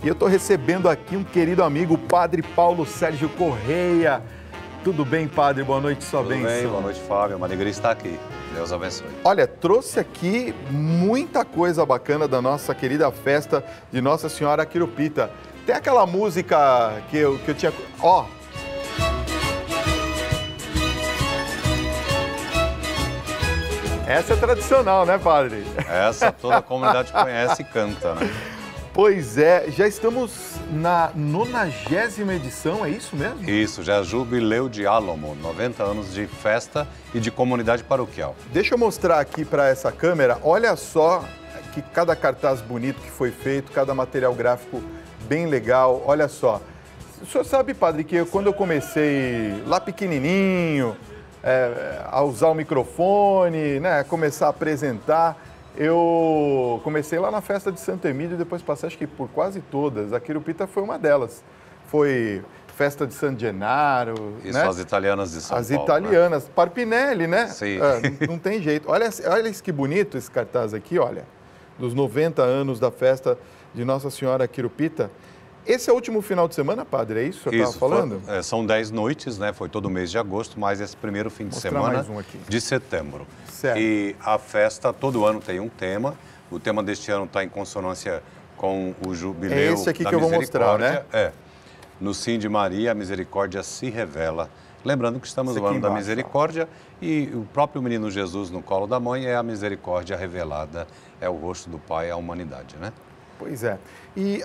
E eu estou recebendo aqui um querido amigo, o Padre Paulo Sérgio Correia. Tudo bem, Padre? Boa noite, sua bênção. Tudo bem, boa noite, Fábio. É uma alegria estar aqui. Deus abençoe. Olha, trouxe aqui muita coisa bacana da nossa querida festa de Nossa Senhora Quirupita. Tem aquela música que eu tinha... Ó! Essa é tradicional, né, Padre? Essa toda a comunidade conhece e canta, né? Pois é, já estamos na 90ª edição, é isso mesmo? Isso, já é Jubileu de Álamo, 90 anos de festa e de comunidade paroquial. Deixa eu mostrar aqui para essa câmera, olha só que cada cartaz bonito que foi feito, cada material gráfico bem legal, olha só. O senhor sabe, Padre, que quando eu comecei lá pequenininho, a usar o microfone, né, começar a apresentar, eu comecei lá na festa de Santo Emílio e depois passei, acho que por quase todas. A Quirupita foi uma delas. Foi festa de San Gennaro, Isso, né? as italianas de São Paulo. As italianas, né? Parpinelli, né? Sim. Não tem jeito. Olha isso que bonito esse cartaz aqui, olha. Dos 90 anos da festa de Nossa Senhora Quirupita. Esse é o último final de semana, Padre? É isso que eu estava falando? São 10 noites, né? Foi todo mês de agosto, mas esse primeiro fim de semana de setembro. Certo. E a festa todo ano tem um tema. O tema deste ano está em consonância com o Jubileu da Misericórdia. É esse aqui que eu vou mostrar, né? No Sim de Maria, a misericórdia se revela. Lembrando que estamos no ano da misericórdia e o próprio menino Jesus no colo da mãe é a misericórdia revelada, é o rosto do Pai à humanidade, né? Pois é. E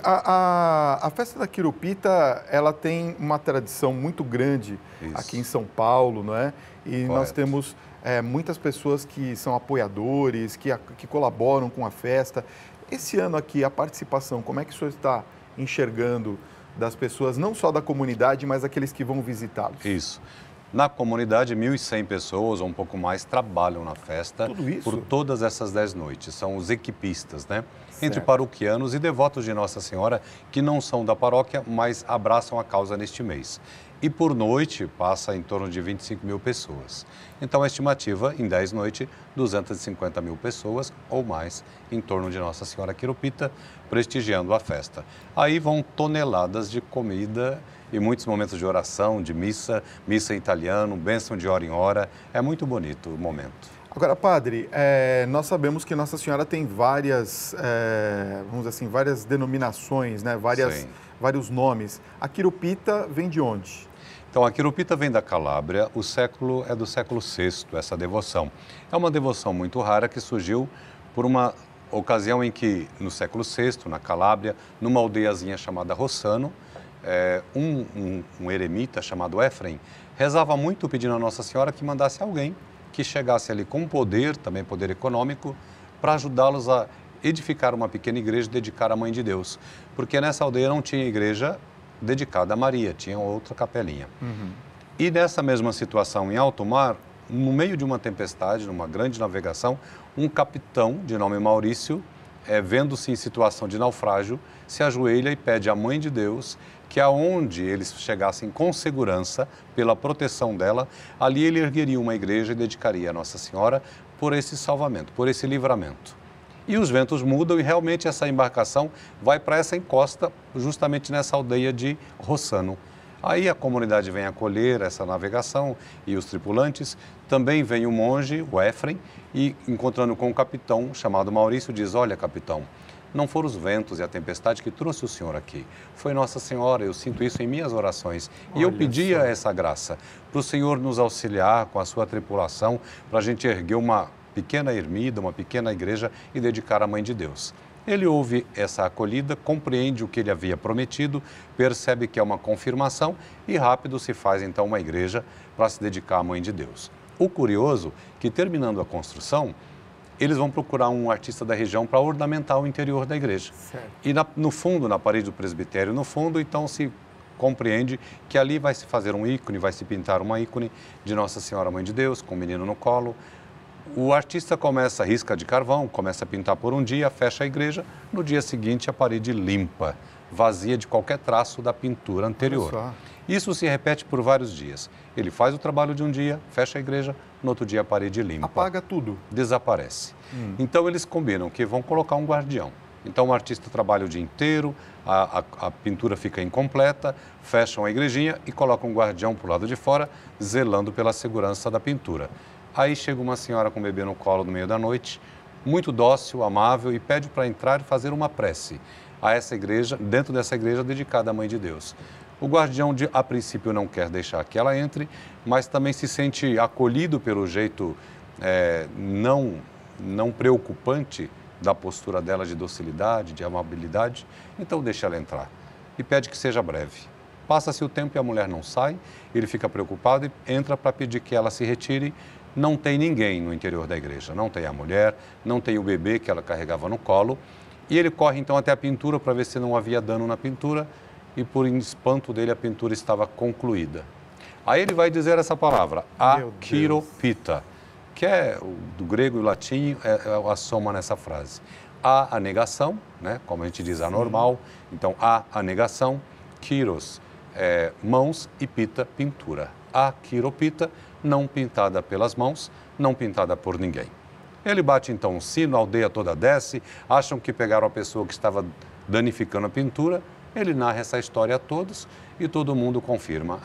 a festa da Quirupita, ela tem uma tradição muito grande aqui em São Paulo, não é? E Correto. Nós temos muitas pessoas que são apoiadores, que colaboram com a festa. Esse ano aqui, a participação, como é que o senhor está enxergando das pessoas, não só da comunidade, mas aqueles que vão visitá-los? Isso. Na comunidade, 1.100 pessoas ou um pouco mais trabalham na festa. Tudo isso? Por todas essas 10 noites. São os equipistas, né? Certo. Entre paroquianos e devotos de Nossa Senhora que não são da paróquia, mas abraçam a causa neste mês. E por noite passa em torno de 25 mil pessoas. Então a estimativa, em 10 noites, 250 mil pessoas ou mais em torno de Nossa Senhora Quirupita, prestigiando a festa. Aí vão toneladas de comida e muitos momentos de oração, de missa em italiano, bênção de hora em hora. É muito bonito o momento. Agora, Padre, nós sabemos que Nossa Senhora tem várias, vamos dizer assim, várias denominações, né? Vários nomes. A Quirupita vem de onde? Então, a Quirupita vem da Calábria, o século é do século VI, essa devoção. É uma devoção muito rara que surgiu por uma ocasião em que, no século VI, na Calábria, numa aldeiazinha chamada Rossano, um eremita chamado Éfrem rezava muito pedindo a Nossa Senhora que mandasse alguém que chegasse ali com poder, também poder econômico, para ajudá-los a edificar uma pequena igreja e dedicar à Mãe de Deus. Porque nessa aldeia não tinha igreja dedicada a Maria, tinha outra capelinha. Uhum. E nessa mesma situação, em alto mar, no meio de uma tempestade, numa grande navegação, um capitão de nome Maurício, vendo-se em situação de naufrágio, se ajoelha e pede à Mãe de Deus que aonde eles chegassem com segurança, pela proteção dela, ali ele ergueria uma igreja e dedicaria a Nossa Senhora por esse salvamento, por esse livramento. E os ventos mudam e realmente essa embarcação vai para essa encosta, justamente nessa aldeia de Rossano. Aí a comunidade vem acolher essa navegação e os tripulantes. Também vem o monge, o Éfrem, e encontrando com o capitão chamado Maurício, diz: olha, capitão, não foram os ventos e a tempestade que trouxe o senhor aqui. Foi Nossa Senhora, eu sinto isso em minhas orações. E eu pedia essa graça para o senhor nos auxiliar com a sua tripulação, para a gente erguer uma pequena ermida, uma pequena igreja e dedicar à Mãe de Deus. Ele ouve essa acolhida, compreende o que ele havia prometido, percebe que é uma confirmação e rápido se faz então uma igreja para se dedicar à Mãe de Deus. O curioso é que, terminando a construção, eles vão procurar um artista da região para ornamentar o interior da igreja. Certo. E no fundo, na parede do presbitério, no fundo, então se compreende que ali vai se fazer um ícone, vai se pintar uma ícone de Nossa Senhora Mãe de Deus, com o menino no colo. O artista começa a risca de carvão, começa a pintar por um dia, fecha a igreja, no dia seguinte a parede limpa, vazia de qualquer traço da pintura anterior. Isso se repete por vários dias. Ele faz o trabalho de um dia, fecha a igreja, no outro dia a parede limpa. Apaga tudo. Desaparece. Então eles combinam que vão colocar um guardião. Então o artista trabalha o dia inteiro, a pintura fica incompleta, fecham a igrejinha e colocam um guardião para o lado de fora, zelando pela segurança da pintura. Aí chega uma senhora com um bebê no colo no meio da noite, muito dócil, amável, e pede para entrar e fazer uma prece a essa igreja, dentro dessa igreja dedicada à Mãe de Deus. O guardião, a princípio, não quer deixar que ela entre, mas também se sente acolhido pelo jeito não preocupante da postura dela de docilidade, de amabilidade, então deixa ela entrar e pede que seja breve. Passa-se o tempo e a mulher não sai, ele fica preocupado e entra para pedir que ela se retire. Não tem ninguém no interior da igreja, não tem a mulher, não tem o bebê que ela carregava no colo, e ele corre então até a pintura para ver se não havia dano na pintura, e por espanto dele a pintura estava concluída. Aí ele vai dizer essa palavra, akiropita, que é do grego e latim, é a soma nessa frase. A negação, né, como a gente diz, anormal, então a negação, kiros, mãos, e pita, pintura. Akiropita, não pintada pelas mãos, não pintada por ninguém. Ele bate então um sino, a aldeia toda desce, acham que pegaram a pessoa que estava danificando a pintura, ele narra essa história a todos e todo mundo confirma.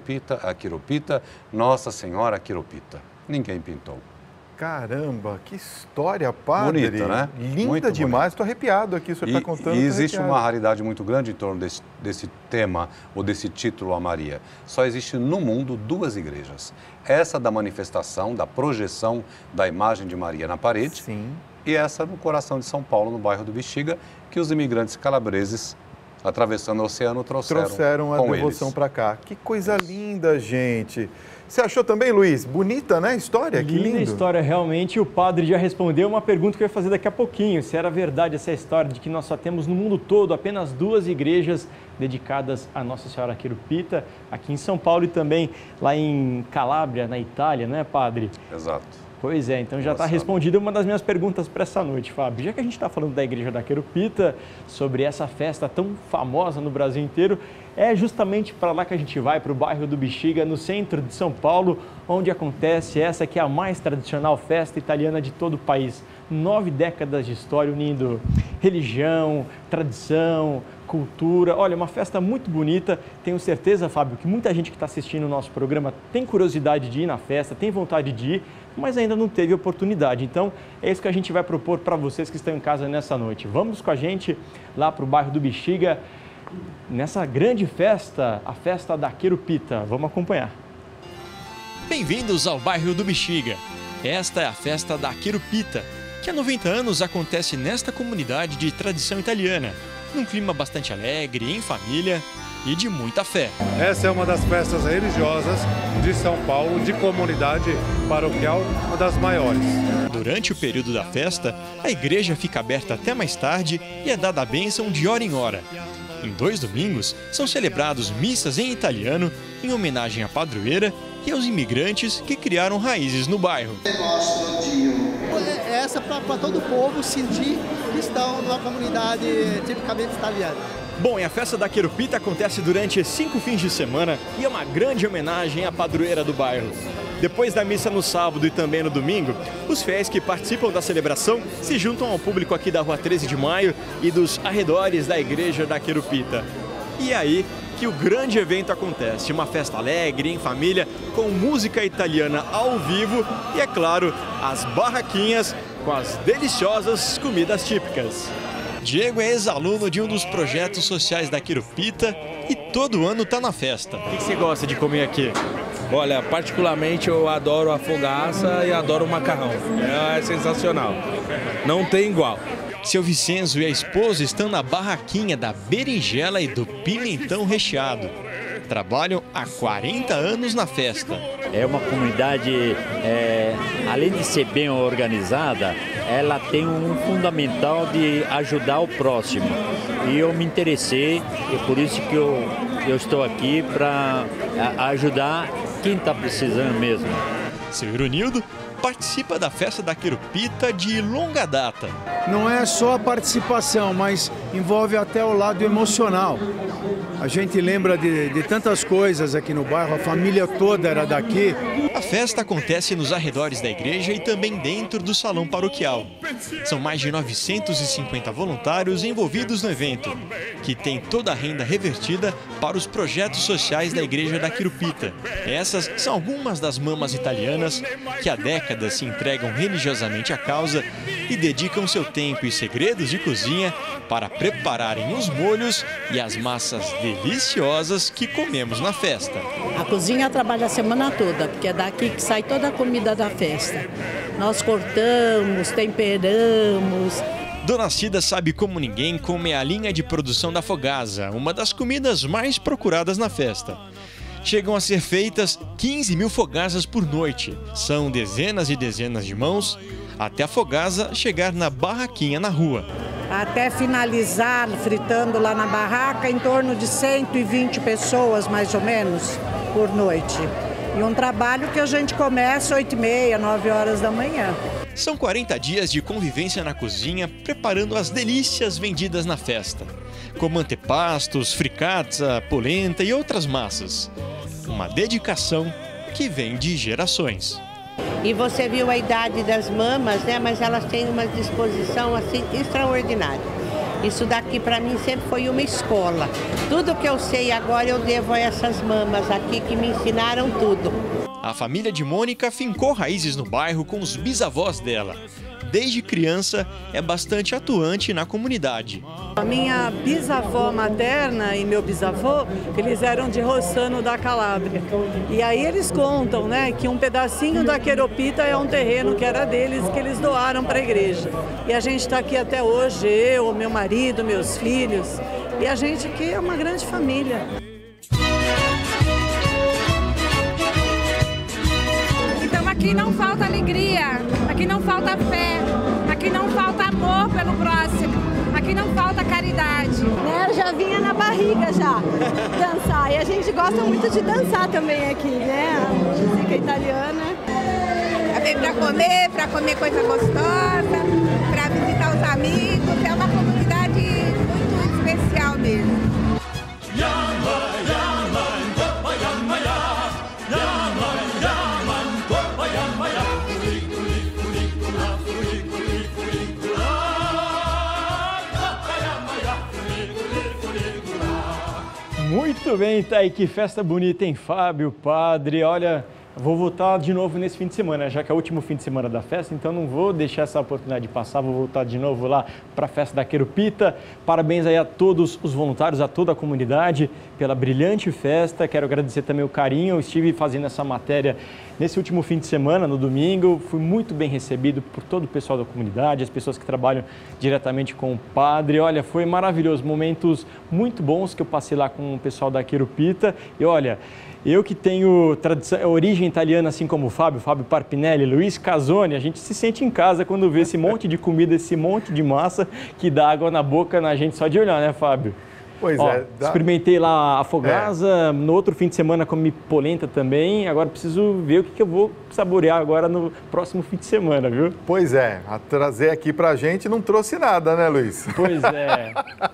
Akiropita, Nossa Senhora Akiropita. Ninguém pintou. Caramba, que história, padre. Bonita, né? Linda muito demais, estou arrepiado aqui, o senhor está contando. E existe uma raridade muito grande em torno desse tema, ou desse título a Maria. Só existe no mundo 2 igrejas. Essa da manifestação, da projeção da imagem de Maria na parede. Sim. E essa no coração de São Paulo, no bairro do Bexiga, que os imigrantes calabreses, atravessando o oceano, trouxeram a devoção para cá. Que coisa linda, gente. Você achou também, Luiz? Bonita, né? História? Que lindo. Linda história, realmente. O padre já respondeu uma pergunta que eu ia fazer daqui a pouquinho. Se era verdade essa história de que nós só temos no mundo todo apenas 2 igrejas dedicadas a Nossa Senhora Akiropita, aqui em São Paulo e também lá em Calábria, na Itália, não é, padre? Exato. Pois é, então já está respondida uma das minhas perguntas para essa noite, Fábio. Já que a gente está falando da Igreja da Akiropita, sobre essa festa tão famosa no Brasil inteiro, é justamente para lá que a gente vai, para o bairro do Bexiga, no centro de São Paulo, onde acontece essa que é a mais tradicional festa italiana de todo o país. 9 décadas de história unindo religião, tradição, cultura. Olha, uma festa muito bonita. Tenho certeza, Fábio, que muita gente que está assistindo o nosso programa tem curiosidade de ir na festa, tem vontade de ir, mas ainda não teve oportunidade. Então, é isso que a gente vai propor para vocês que estão em casa nessa noite. Vamos com a gente lá para o bairro do Bexiga, nessa grande festa, a festa da Akiropita. Vamos acompanhar. Bem-vindos ao bairro do Bexiga. Esta é a festa da Akiropita, que há 90 anos acontece nesta comunidade de tradição italiana, num clima bastante alegre, em família e de muita fé. Essa é uma das festas religiosas de São Paulo, de comunidade paroquial, uma das maiores. Durante o período da festa, a igreja fica aberta até mais tarde e é dada a bênção de hora em hora. Em 2 domingos, são celebrados missas em italiano, em homenagem à padroeira e aos imigrantes que criaram raízes no bairro. Essa para todo o povo sentir que estão numa comunidade tipicamente italiana. Bom, e a festa da Akiropita acontece durante 5 fins de semana e é uma grande homenagem à padroeira do bairro. Depois da missa no sábado e também no domingo, os fiéis que participam da celebração se juntam ao público aqui da Rua 13 de Maio e dos arredores da Igreja da Akiropita. E é aí que o grande evento acontece, uma festa alegre, em família, com música italiana ao vivo e, é claro, as barraquinhas com as deliciosas comidas típicas. Diego é ex-aluno de um dos projetos sociais da Akiropita e todo ano está na festa. O que você gosta de comer aqui? Olha, particularmente eu adoro a fogaça e adoro o macarrão. É sensacional. Não tem igual. Seu Vicenzo e a esposa estão na barraquinha da berinjela e do pimentão recheado. Trabalham há 40 anos na festa. É uma comunidade, além de ser bem organizada, ela tem um fundamental de ajudar o próximo. E eu me interessei, é por isso que eu estou aqui para ajudar quem está precisando mesmo. Seu Ironildo participa da festa da Akiropita de longa data. Não é só a participação, mas envolve até o lado emocional. A gente lembra de tantas coisas aqui no bairro, a família toda era daqui. A festa acontece nos arredores da igreja e também dentro do salão paroquial. São mais de 950 voluntários envolvidos no evento, que tem toda a renda revertida para os projetos sociais da igreja da Quirupita. Essas são algumas das mamas italianas que há décadas se entregam religiosamente à causa e dedicam seu tempo e segredos de cozinha para prepararem os molhos e as massas deliciosas que comemos na festa. A cozinha trabalha a semana toda, porque é daqui que sai toda a comida da festa. Nós cortamos, temperamos. Dona Cida sabe como ninguém como é a linha de produção da fogaza, uma das comidas mais procuradas na festa. Chegam a ser feitas 15 mil fogazas por noite. São dezenas e dezenas de mãos até a fogaza chegar na barraquinha na rua. Até finalizar, fritando lá na barraca, em torno de 120 pessoas, mais ou menos, por noite. E um trabalho que a gente começa às 8h30, 9 horas da manhã. São 40 dias de convivência na cozinha, preparando as delícias vendidas na festa, como antepastos, fricaza, polenta e outras massas. Uma dedicação que vem de gerações. E você viu a idade das mamas, né? Mas elas têm uma disposição assim extraordinária. Isso daqui para mim sempre foi uma escola. Tudo que eu sei agora eu devo a essas mamas aqui que me ensinaram tudo. A família de Mônica fincou raízes no bairro com os bisavós dela. Desde criança, é bastante atuante na comunidade. A minha bisavó materna e meu bisavô, eles eram de Rossano da Calábria. E aí eles contam, né, que um pedacinho da Queropita é um terreno que era deles, que eles doaram para a igreja. E a gente está aqui até hoje, eu, meu marido, meus filhos. E a gente aqui é uma grande família. Então aqui não falta alegria, aqui não falta fé, aqui não falta amor pelo próximo, aqui não falta caridade. Né? Eu já vinha na barriga já dançar e a gente gosta muito de dançar também aqui, né? A música italiana. Eu venho para comer coisa gostosa, para visitar os amigos, é uma comunidade muito especial mesmo. Muito bem, tá aí, que festa bonita, hein, Fábio, padre, olha, vou voltar de novo nesse fim de semana, já que é o último fim de semana da festa, então não vou deixar essa oportunidade de passar, vou voltar de novo lá para a festa da Querupita. Parabéns aí a todos os voluntários, a toda a comunidade pela brilhante festa, quero agradecer também o carinho, eu estive fazendo essa matéria nesse último fim de semana, no domingo, fui muito bem recebido por todo o pessoal da comunidade, as pessoas que trabalham diretamente com o padre. Olha, foi maravilhoso, momentos muito bons que eu passei lá com o pessoal da Querupita. E olha, eu que tenho origem italiana, assim como o Fábio Parpinelli, Luiz Casoni, a gente se sente em casa quando vê esse monte de comida, esse monte de massa que dá água na boca na gente só de olhar, né, Fábio? Pois Ó, é. Experimentei lá a fogaza, no outro fim de semana comi polenta também, agora preciso ver o que eu vou saborear agora no próximo fim de semana, viu? Pois é, a trazer aqui pra gente não trouxe nada, né, Luiz? Pois é.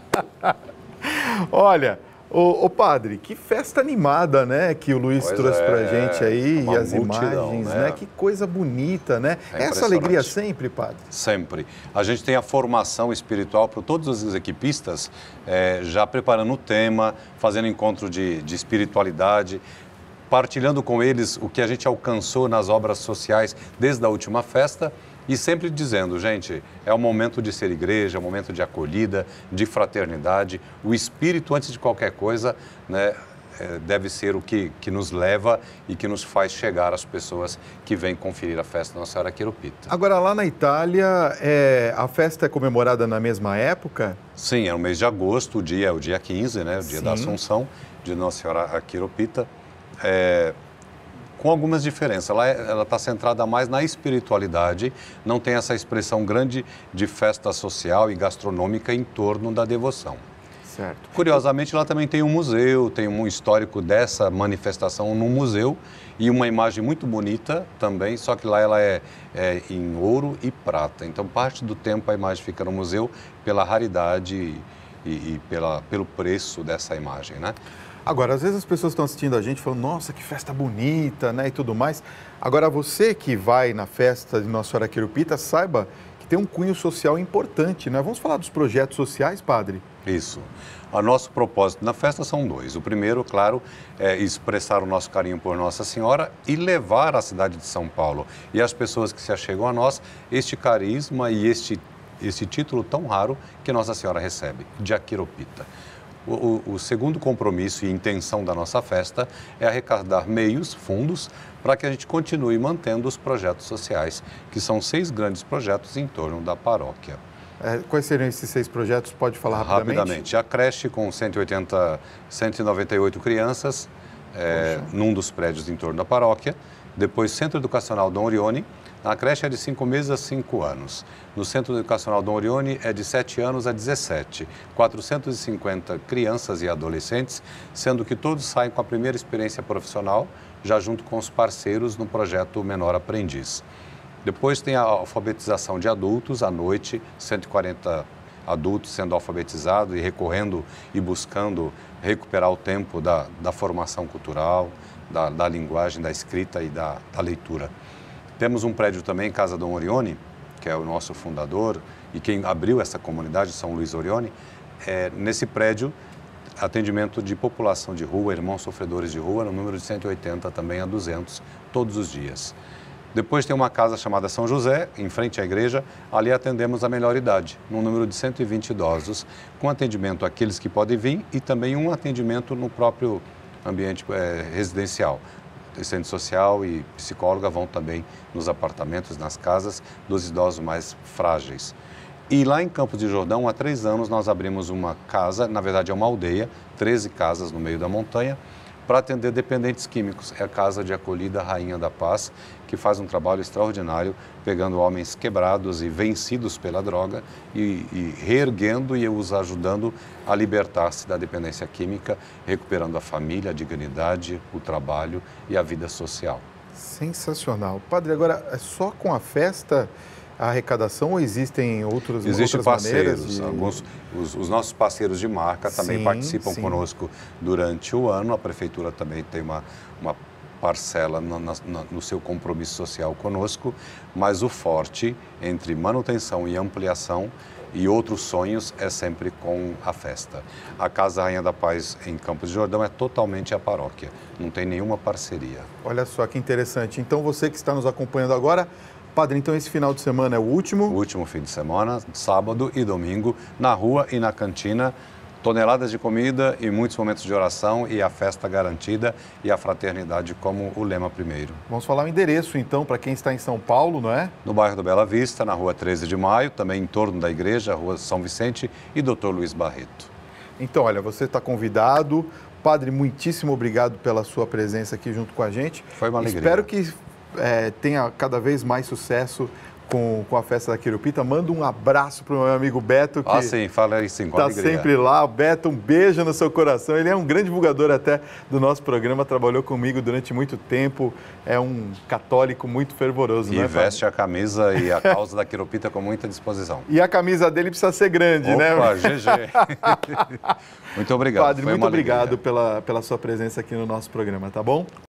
Olha, ô padre, que festa animada, né, que o Luiz trouxe pra gente aí, e as imagens, né? Que coisa bonita, né? Essa alegria sempre, padre? Sempre. A gente tem a formação espiritual para todos os equipistas, já preparando o tema, fazendo encontro de espiritualidade, partilhando com eles o que a gente alcançou nas obras sociais desde a última festa. E sempre dizendo, gente, é o momento de ser igreja, é o momento de acolhida, de fraternidade. O espírito, antes de qualquer coisa, né, deve ser o que nos leva e que nos faz chegar às pessoas que vêm conferir a festa da Nossa Senhora Querupita. Agora, lá na Itália, a festa é comemorada na mesma época? Sim, é no mês de agosto, o dia 15, né, o dia da Assunção de Nossa Senhora Querupita. Com algumas diferenças. Ela está centrada mais na espiritualidade, não tem essa expressão grande de festa social e gastronômica em torno da devoção. Certo. Curiosamente, lá também tem um museu, tem um histórico dessa manifestação no museu e uma imagem muito bonita também, só que lá ela é em ouro e prata. Então, parte do tempo a imagem fica no museu pela raridade e pelo preço dessa imagem, né? Agora, às vezes as pessoas estão assistindo a gente falando, nossa, que festa bonita, né, e tudo mais. Agora, você que vai na festa de Nossa Senhora Querupita, saiba que tem um cunho social importante, né? Vamos falar dos projetos sociais, padre? Isso. O nosso propósito na festa são dois. O primeiro, claro, é expressar o nosso carinho por Nossa Senhora e levar à cidade de São Paulo e às pessoas que se achegam a nós este carisma e este título tão raro que Nossa Senhora recebe, de Aqueropita. O segundo compromisso e intenção da nossa festa é arrecadar meios, fundos, para que a gente continue mantendo os projetos sociais, que são 6 grandes projetos em torno da paróquia. Quais seriam esses 6 projetos? Pode falar rapidamente? Rapidamente. A creche com 198 crianças, num dos prédios em torno da paróquia. Depois, Centro Educacional Dom Orione. A creche é de 5 meses a 5 anos. No Centro Educacional Dom Orione é de 7 anos a 17. 450 crianças e adolescentes, sendo que todos saem com a primeira experiência profissional, já junto com os parceiros no projeto Menor Aprendiz. Depois tem a alfabetização de adultos, à noite, 140 adultos sendo alfabetizados e recorrendo e buscando recuperar o tempo da formação cultural, da linguagem, da escrita e da leitura. Temos um prédio também, Casa Dom Orione, que é o nosso fundador e quem abriu essa comunidade, São Luís Orione. Nesse prédio, atendimento de população de rua, irmãos sofredores de rua, no número de 180 também a 200, todos os dias. Depois tem uma casa chamada São José, em frente à igreja. Ali atendemos a melhor idade, num número de 120 idosos, com atendimento àqueles que podem vir e também um atendimento no próprio ambiente residencial. Assistente social e psicóloga vão também nos apartamentos, nas casas dos idosos mais frágeis. E lá em Campos de Jordão, há 3 anos, nós abrimos uma casa, na verdade é uma aldeia, 13 casas no meio da montanha, para atender dependentes químicos. É a Casa de Acolhida Rainha da Paz, que faz um trabalho extraordinário, pegando homens quebrados e vencidos pela droga e reerguendo e os ajudando a libertar-se da dependência química, recuperando a família, a dignidade, o trabalho e a vida social. Sensacional. Padre, agora, é só com a festa a arrecadação ou existem outras parceiros, maneiras? Os nossos parceiros de marca também participam conosco durante o ano. A Prefeitura também tem uma parcela no seu compromisso social conosco, mas o forte entre manutenção e ampliação e outros sonhos é sempre com a festa. A Casa Rainha da Paz em Campos de Jordão é totalmente a paróquia, não tem nenhuma parceria. Olha só que interessante. Então você que está nos acompanhando agora, padre, então esse final de semana é o último? O último fim de semana, sábado e domingo, na rua e na cantina, toneladas de comida e muitos momentos de oração e a festa garantida e a fraternidade como o lema primeiro. Vamos falar o endereço então para quem está em São Paulo, não é? No bairro do Bela Vista, na rua 13 de Maio, também em torno da igreja, rua São Vicente e Dr. Luiz Barreto. Então, olha, você está convidado. Padre, muitíssimo obrigado pela sua presença aqui junto com a gente. Foi uma alegria. Espero que tenha cada vez mais sucesso com a festa da Querupita. Manda um abraço para o meu amigo Beto, que sim, fala aí sim, com alegria. Está sempre lá. Beto, um beijo no seu coração. Ele é um grande divulgador até do nosso programa, trabalhou comigo durante muito tempo, é um católico muito fervoroso. E veste a camisa e a causa da Querupita com muita disposição. E a camisa dele precisa ser grande, né? Opa, GG. Muito obrigado. Padre, muito obrigado pela sua presença aqui no nosso programa, tá bom?